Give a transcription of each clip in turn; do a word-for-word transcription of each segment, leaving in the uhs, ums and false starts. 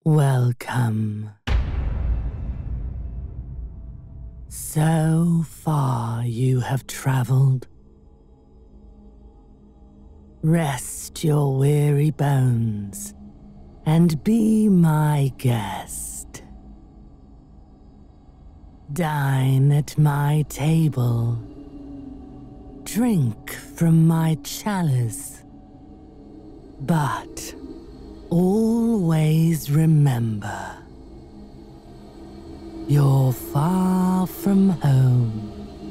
Welcome. So far you have traveled. Rest your weary bones and be my guest. Dine at my table. Drink from my chalice. But always remember, you're far from home.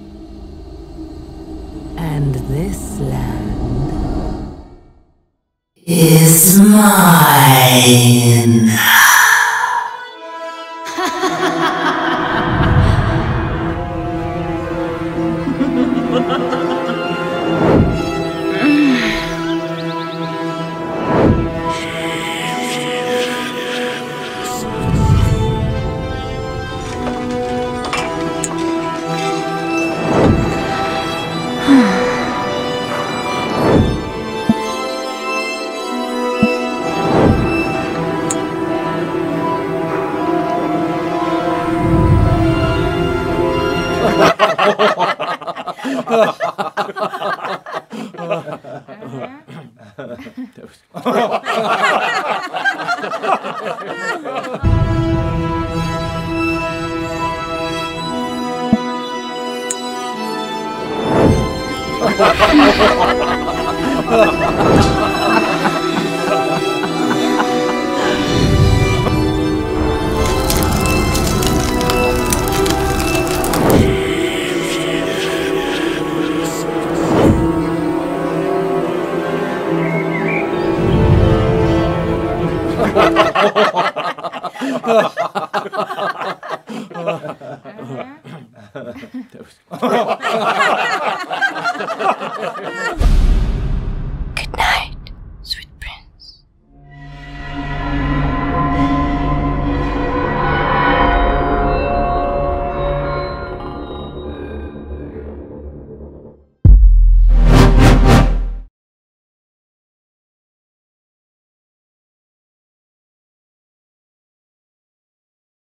And this land is mine.